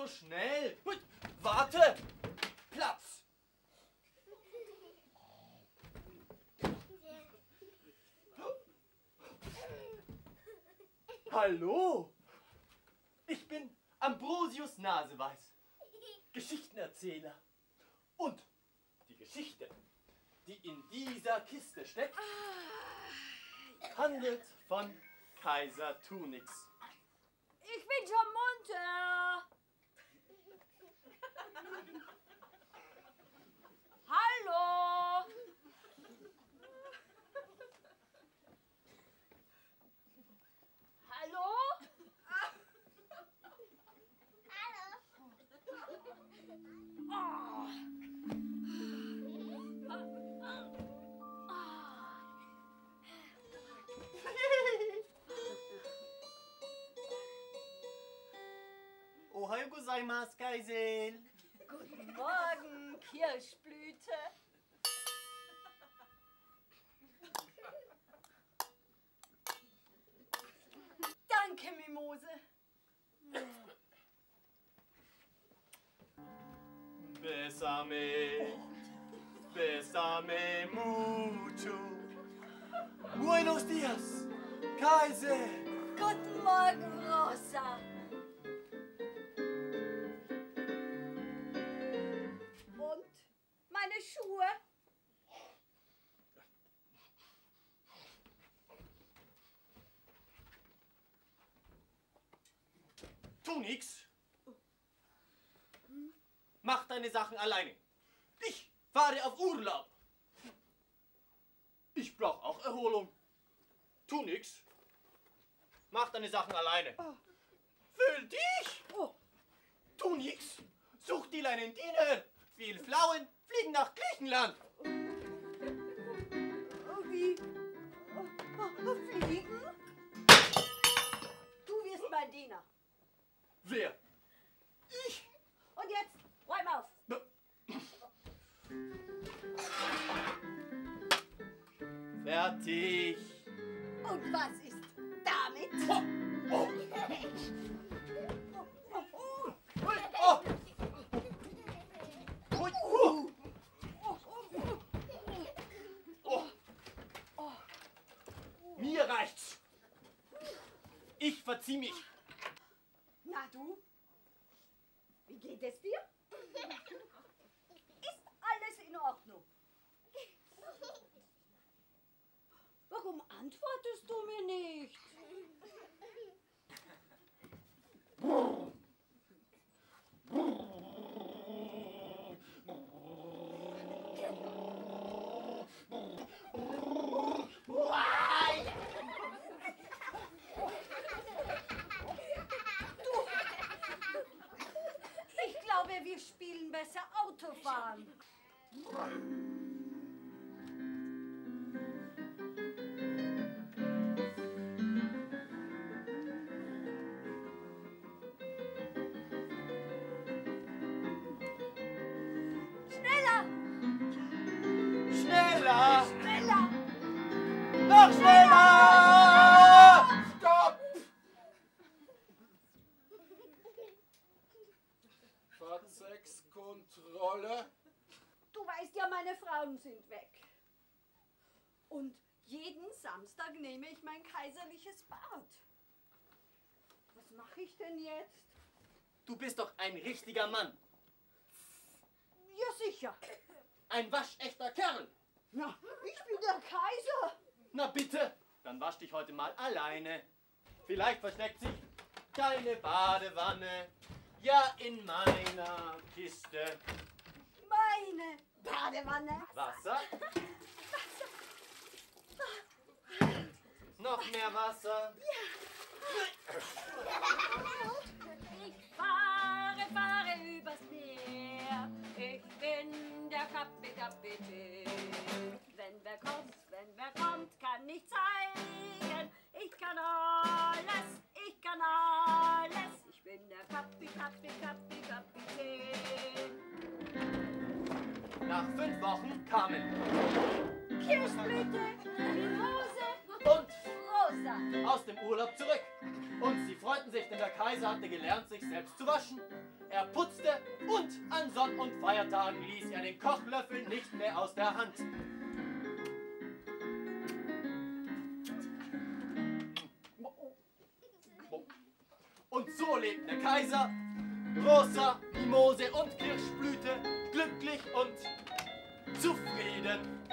so schnell. Warte! Platz! Hallo! Ich bin Ambrosius Naseweiß, Geschichtenerzähler. Und die Geschichte, die in dieser Kiste steckt, handelt von Kaiser Tunix. Ich bin schon munter. Hallo. Hallo? Oh. Ohayo gozaimasu, Kaiser. Guten Morgen, Kirschblüte. Danke, Mimose. Bésame mucho. Buenos días, Kaiser. Guten Morgen, Rosa. Und meine Schuhe? Tu nix. Mach deine Sachen alleine. Ich fahre auf Urlaub. Ich brauche auch Erholung. Tu nix. Mach deine Sachen alleine. Fühl dich. Tu nix. Such dir einen Diener. Viel Flauen fliegen nach Griechenland. Wie? Fliegen? Du wirst mein Diener. Wer? Ich? Und jetzt räum auf. Fertig. Und was ist damit? Oh. Mir reicht's. Ich verzieh mich. Na du? Wie geht es dir? Ist alles in Ordnung? Warum antwortest du mir nicht? Ich glaube, wir spielen besser Autofahren. Schneller! Schneller! Schneller! Noch schneller! Stopp! Fahrzeugkontrolle. Du weißt ja, meine Frauen sind weg. Und jeden Samstag nehme ich mein kaiserliches Bad. Was mache ich denn jetzt? Du bist doch ein richtiger Mann. Ja, sicher. Ein waschechter Kerl. Na, ich bin der Kaiser. Na bitte, dann wasch dich heute mal alleine. Vielleicht versteckt sich deine Badewanne ja in meiner Kiste. Meine Badewanne. Wasser? Noch mehr Wasser? Ich fahre übers Meer. Ich bin der Kapitän. Wenn wer kommt, kann ich zeigen. Ich kann alles. Ich bin der Kapitän. Nach 5 Wochen kamen Kirschblüte, Mimose und Rosa. aus dem Urlaub zurück. Und sie freuten sich, denn der Kaiser hatte gelernt, sich selbst zu waschen. Er putzte und an Sonn- und Feiertagen ließ er den Kochlöffel nicht mehr aus der Hand. Und so lebt der Kaiser, Rosa, Mimose und Kirschblüte, glücklich und zufrieden.